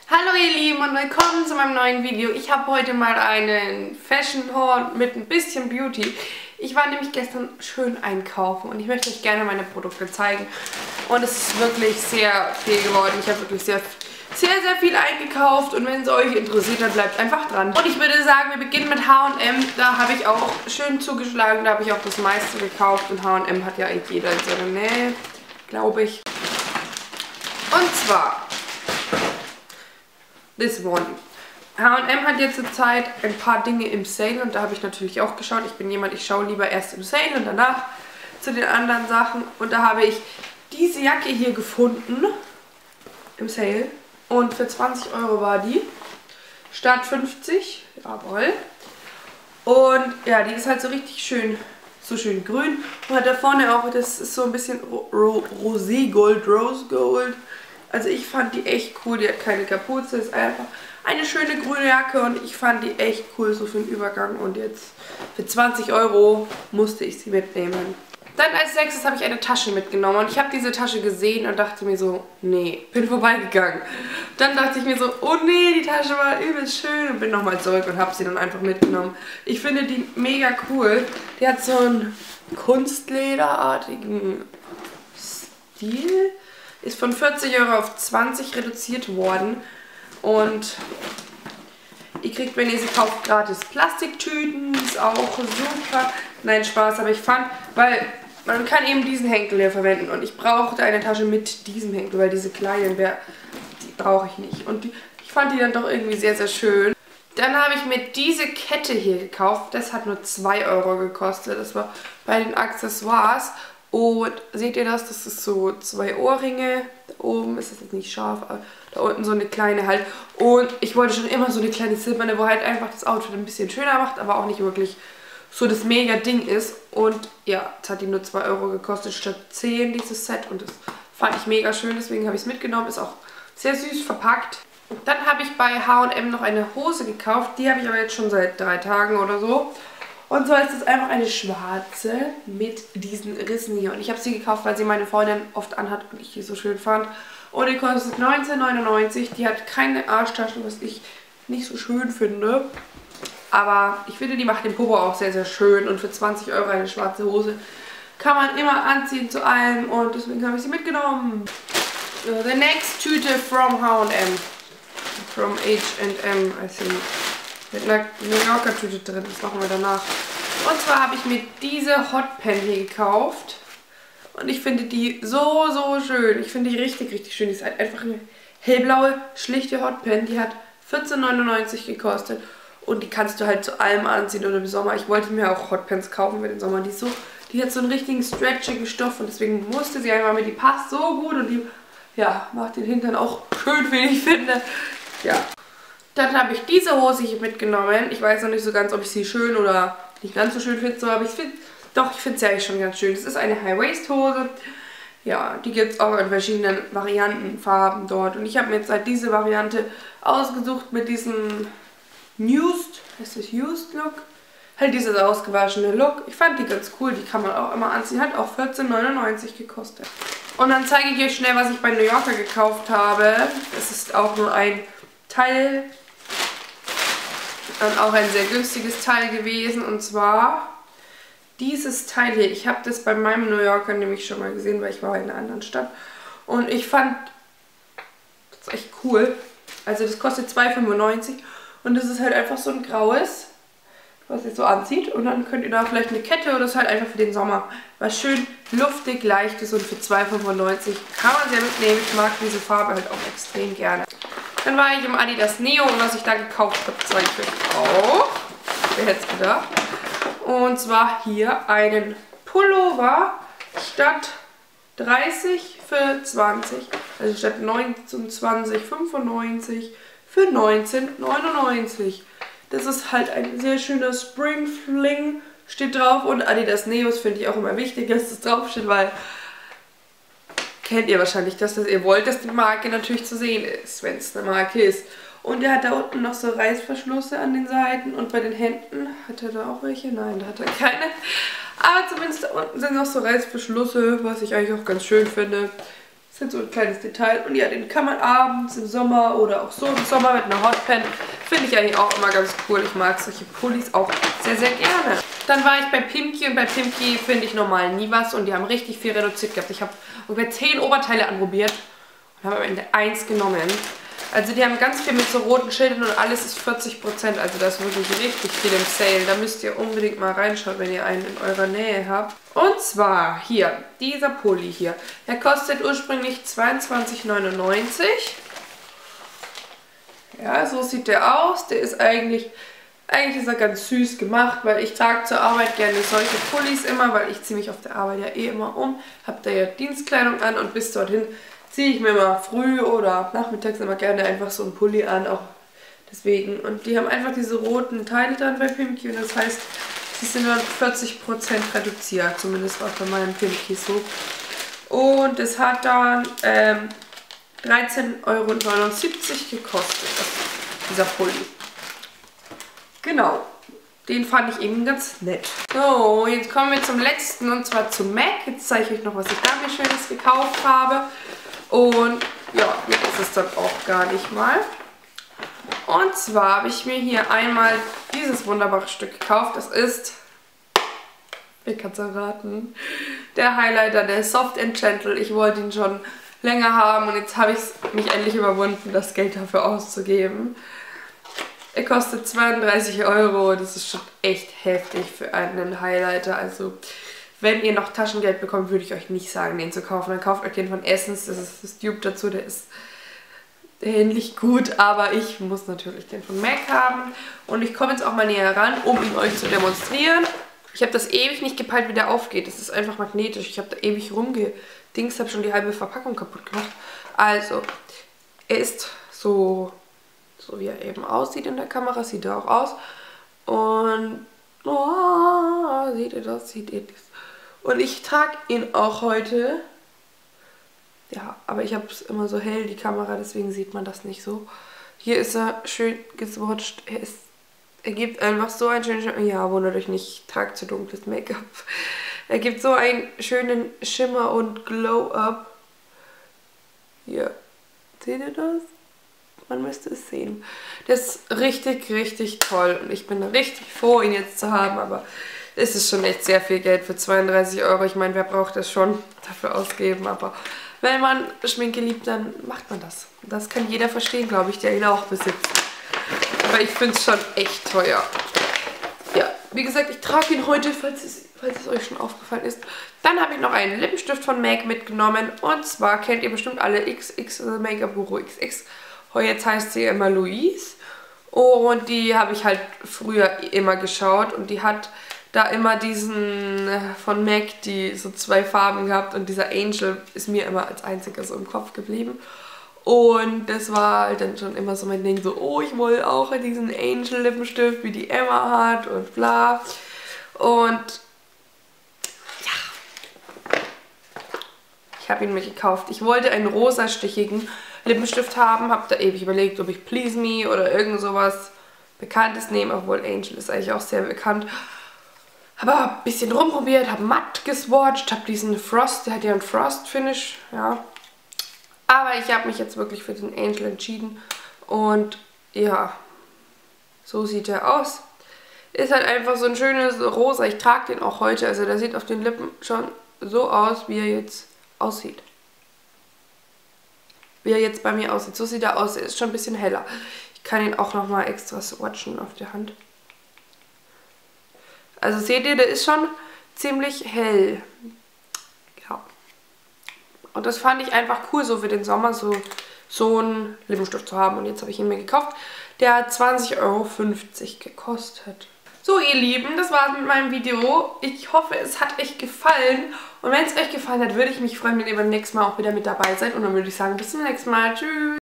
Hallo ihr Lieben und willkommen zu meinem neuen Video. Ich habe heute mal einen Fashion Haul mit ein bisschen Beauty. Ich war nämlich gestern schön einkaufen und ich möchte euch gerne meine Produkte zeigen. Und es ist wirklich sehr viel geworden. Ich habe wirklich sehr viel eingekauft und wenn es euch interessiert, dann bleibt einfach dran. Und ich würde sagen, wir beginnen mit H&M. Da habe ich auch schön zugeschlagen, da habe ich auch das meiste gekauft und H&M hat ja eigentlich jeder in seiner Nähe, glaube ich. Und zwar this one. H&M hat jetzt zur Zeit ein paar Dinge im Sale und da habe ich natürlich auch geschaut. Ich bin jemand, ich schaue lieber erst im Sale und danach zu den anderen Sachen. Und da habe ich diese Jacke hier gefunden im Sale und für 20 € war die. Statt 50, jawohl. Und ja, die ist halt so richtig schön, so schön grün. Und hat da vorne auch, das ist so ein bisschen Roségold, Rose Gold. Also ich fand die echt cool, die hat keine Kapuze, ist einfach eine schöne grüne Jacke und ich fand die echt cool, so für den Übergang. Und jetzt für 20 € musste ich sie mitnehmen. Dann als nächstes habe ich eine Tasche mitgenommen und ich habe diese Tasche gesehen und dachte mir so, nee, bin vorbeigegangen. Dann dachte ich mir so, oh nee, die Tasche war übelst schön und bin nochmal zurück und habe sie dann einfach mitgenommen. Ich finde die mega cool. Die hat so einen kunstlederartigen Stil. Ist von 40 € auf 20 reduziert worden und ihr kriegt, wenn ihr sie kauft, gratis Plastiktüten, ist auch super. Nein, Spaß, aber ich fand, weil man kann eben diesen Henkel hier verwenden und ich brauchte eine Tasche mit diesem Henkel, weil diese kleinen, die brauche ich nicht. Und ich fand die dann doch irgendwie sehr, sehr schön. Dann habe ich mir diese Kette hier gekauft, das hat nur 2 € gekostet, das war bei den Accessoires. Und seht ihr das? Das ist so 2 Ohrringe. Da oben ist das jetzt nicht scharf, aber da unten so eine kleine halt. Und ich wollte schon immer so eine kleine silberne, wo halt einfach das Outfit ein bisschen schöner macht, aber auch nicht wirklich so das mega Ding ist. Und ja, jetzt hat die nur 2 € gekostet statt 10 dieses Set. Und das fand ich mega schön, deswegen habe ich es mitgenommen. Ist auch sehr süß verpackt. Und dann habe ich bei H&M noch eine Hose gekauft. Die habe ich aber jetzt schon seit 3 Tagen oder so. Und zwar ist es einfach eine schwarze mit diesen Rissen hier. Und ich habe sie gekauft, weil sie meine Freundin oft anhat und ich die so schön fand. Und die kostet 19,99 €. Die hat keine Arschtaschen, was ich nicht so schön finde. Aber ich finde, die macht den Popo auch sehr, sehr schön. Und für 20 € eine schwarze Hose kann man immer anziehen zu allem. Und deswegen habe ich sie mitgenommen. The next Tüte from H&M. From H&M, I think. Mit einer New Yorker Tüte drin, das machen wir danach. Und zwar habe ich mir diese Hotpan hier gekauft. Und ich finde die so, so schön. Ich finde die richtig, richtig schön. Die ist halt einfach eine hellblaue, schlichte Hotpan. Die hat 14,99 € gekostet. Und die kannst du halt zu allem anziehen oder im Sommer. Ich wollte mir auch Hotpants kaufen für den Sommer. Die hat so einen richtigen stretchigen Stoff und deswegen musste sie einfach mit. Die passt so gut und die, ja, macht den Hintern auch schön, wie ich finde. Ja. Dann habe ich diese Hose hier mitgenommen. Ich weiß noch nicht so ganz, ob ich sie schön oder nicht ganz so schön finde, aber ich finde sie eigentlich schon ganz schön. Es ist eine High-Waist-Hose. Ja, die gibt es auch in verschiedenen Varianten, Farben dort. Und ich habe mir jetzt halt diese Variante ausgesucht mit diesem Used Look. Halt dieses ausgewaschene Look. Ich fand die ganz cool, die kann man auch immer anziehen. Hat auch 14,99 € gekostet. Und dann zeige ich euch schnell, was ich bei New Yorker gekauft habe. Es ist auch nur ein Teil. Und auch ein sehr günstiges Teil gewesen und zwar dieses Teil hier. Ich habe das bei meinem New Yorker nämlich schon mal gesehen, weil ich war in einer anderen Stadt und ich fand das echt cool. Also das kostet 2,95 € und das ist halt einfach so ein graues, was ihr so anzieht und dann könnt ihr da vielleicht eine Kette oder das ist halt einfach für den Sommer. Was schön luftig, leichtes und für 2,95 € kann man sehr mitnehmen. Ich mag diese Farbe halt auch extrem gerne. Dann war ich im Adidas Neo und was ich da gekauft habe, zeige ich euch auch. Wer hätte es gedacht? Und zwar hier einen Pullover statt 30 für 20. Also statt 29,95 für 19,99. Das ist halt ein sehr schöner Spring Fling. Steht drauf und Adidas Neos finde ich auch immer wichtig, dass das draufsteht, weil kennt ihr wahrscheinlich, dass ihr wollt, dass die Marke natürlich zu sehen ist, wenn es eine Marke ist. Und er hat da unten noch so Reißverschlüsse an den Seiten und bei den Händen hat er da auch welche? Nein, da hat er keine. Aber zumindest da unten sind noch so Reißverschlüsse, was ich eigentlich auch ganz schön finde. Das ist so ein kleines Detail. Und ja, den kann man abends im Sommer oder auch so im Sommer mit einer Hotpan. Finde ich eigentlich auch immer ganz cool. Ich mag solche Pullis auch sehr, sehr gerne. Dann war ich bei Pimki und bei Pimki finde ich normal nie was. Und die haben richtig viel reduziert gehabt. Ich habe ungefähr 10 Oberteile anprobiert und habe am Ende 1 genommen. Also die haben ganz viel mit so roten Schildern und alles ist 40%. Also da ist wirklich richtig viel im Sale. Da müsst ihr unbedingt mal reinschauen, wenn ihr einen in eurer Nähe habt. Und zwar hier, dieser Pulli hier. Der kostet ursprünglich 22,99 €. Ja, so sieht der aus. Der ist eigentlich ist er ganz süß gemacht, weil ich trage zur Arbeit gerne solche Pullis immer, weil ich ziehe mich auf der Arbeit ja eh immer um. Hab da ja Dienstkleidung an und bis dorthin ziehe ich mir mal früh oder nachmittags immer gerne einfach so einen Pulli an, auch deswegen. Und die haben einfach diese roten Teile dann bei Pimki und das heißt, sie sind dann 40% reduziert, zumindest auch bei meinem Pimki so. Und es hat dann 13,79 € gekostet, dieser Pulli. Genau, den fand ich eben ganz nett. So, jetzt kommen wir zum letzten und zwar zu MAC. Jetzt zeige ich euch noch, was ich da mir Schönes gekauft habe. Und ja, mir ist es dann auch gar nicht mal. Und zwar habe ich mir hier einmal dieses wunderbare Stück gekauft. Das ist, wer kann es erraten, der Highlighter, der Soft & Gentle. Ich wollte ihn schon länger haben und jetzt habe ich mich endlich überwunden, das Geld dafür auszugeben. Er kostet 32 €. Das ist schon echt heftig für einen Highlighter. Also, wenn ihr noch Taschengeld bekommt, würde ich euch nicht sagen, den zu kaufen. Dann kauft euch den von Essence. Das ist das Dupe dazu. Der ist ähnlich gut, aber ich muss natürlich den von MAC haben. Und ich komme jetzt auch mal näher ran, um ihn euch zu demonstrieren. Ich habe das ewig nicht gepeilt, wie der aufgeht. Das ist einfach magnetisch. Ich habe da ewig rumgedingst, habe schon die halbe Verpackung kaputt gemacht. Also, er ist so wie er eben aussieht in der Kamera, sieht er auch aus. Und oh, seht ihr das? Seht ihr das? Und ich trage ihn auch heute. Ja, aber ich habe es immer so hell, die Kamera, deswegen sieht man das nicht so. Hier ist er schön geswatcht. Er gibt einfach so einen schönen... Ja, wundert euch nicht, ich trage zu dunkles Make-up. Er gibt so einen schönen Schimmer und Glow-Up. Hier, seht ihr das? Man müsste es sehen. Das ist richtig, richtig toll. Und ich bin richtig froh, ihn jetzt zu haben. Aber es ist schon echt sehr viel Geld für 32 €. Ich meine, wer braucht das schon dafür ausgeben? Aber wenn man Schminke liebt, dann macht man das. Das kann jeder verstehen, glaube ich, der ihn auch besitzt. Aber ich finde es schon echt teuer. Ja, wie gesagt, ich trage ihn heute, falls es euch schon aufgefallen ist. Dann habe ich noch einen Lippenstift von MAC mitgenommen. Und zwar kennt ihr bestimmt alle XX Make-up Guru XX. Jetzt heißt sie immer Louise und die habe ich halt früher immer geschaut und die hat da immer diesen von MAC, die so 2 Farben gehabt und dieser Angel ist mir immer als einziger so im Kopf geblieben und das war halt dann schon immer so mein Ding, so oh, ich wollte auch diesen Angel Lippenstift, wie die Emma hat und bla und ja, ich habe ihn mir gekauft. Ich wollte einen rosastichigen Lippenstift haben, habe da ewig überlegt, ob ich Please Me oder irgend sowas Bekanntes nehme, obwohl Angel ist eigentlich auch sehr bekannt. Aber ein bisschen rumprobiert, habe matt geswatcht, habe diesen Frost, der hat ja einen Frost-Finish, ja. Aber ich habe mich jetzt wirklich für den Angel entschieden und ja, so sieht er aus. Ist halt einfach so ein schönes Rosa, ich trage den auch heute, also der sieht auf den Lippen schon so aus, wie er jetzt aussieht. Wie er jetzt bei mir aussieht. So sieht er aus. Er ist schon ein bisschen heller. Ich kann ihn auch nochmal extra swatchen auf der Hand. Also seht ihr, der ist schon ziemlich hell. Ja. Und das fand ich einfach cool, so für den Sommer so einen Lippenstift zu haben. Und jetzt habe ich ihn mir gekauft. Der hat 20,50 € gekostet. So ihr Lieben, das war's mit meinem Video. Ich hoffe, es hat euch gefallen. Und wenn es euch gefallen hat, würde ich mich freuen, wenn ihr beim nächsten Mal auch wieder mit dabei seid. Und dann würde ich sagen, bis zum nächsten Mal. Tschüss.